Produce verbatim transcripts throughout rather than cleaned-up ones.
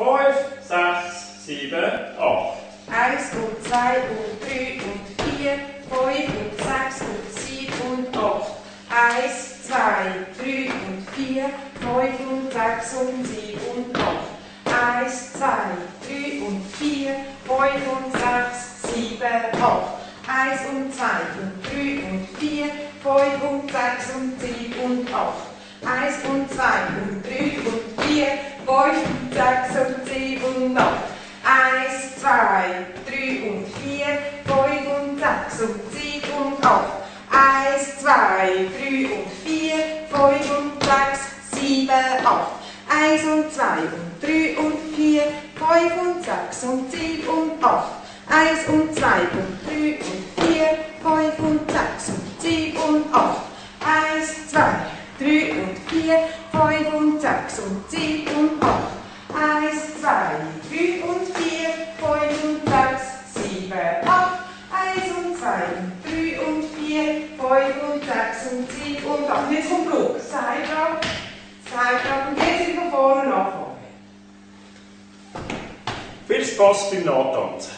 fünf, sechs, sieben, acht. eins und zwei und drei und vier, fünf und sechs und sieben und acht. eins, zwei, drei und vier, fünf und sechs und sieben und acht. eins, zwei, drei und vier, fünf und sechs, sieben, acht. eins und zwei und drei und vier, fünf und sechs und sieben und acht. eins und zwei und drei und vier, fünf und sechs und sieben und acht. eins, zwei, drei und vier, fünf und sechs und sieben und acht. eins, zwei, drei und vier, fünf und sechs, sieben, acht. eins und zwei und drei und vier, fünf und sechs und sieben und acht. eins und zwei und drei und vier, fünf und sechs und sieben und acht. eins, zwei, drei und vier, fünf und sechs und sieben und acht. eins, zwei, drei und vier, fünf und sechs, sieben, acht. eins und zwei und drei und vier, fünf und sechs und sieben und acht. Und jetzt kommt Flug. Seiltrag, Seiltrag. Und jetzt wieder von vorne anfangen. Viel Spaß beim Nachtanzen.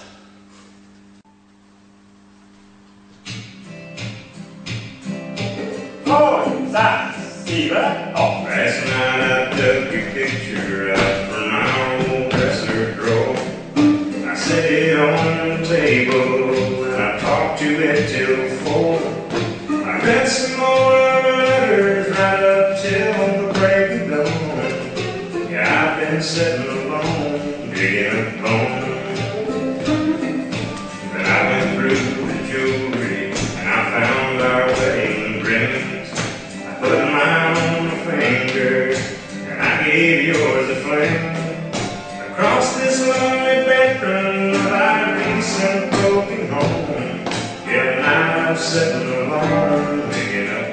fünf, sechs, sieben, acht. Last night I dug your picture out from my old dresser drawer. I set it on the table and I talked to it till four. I read some more of her letters right up till the break of dawn. Yeah, I've been sitting alone, digging up bones. Then I went through the jewelry and I found our wedding rings. I put mine on my finger and I gave yours a fling. Across this lonely bedroom of our recent broken home, yeah, now I'm sitting alone, digging up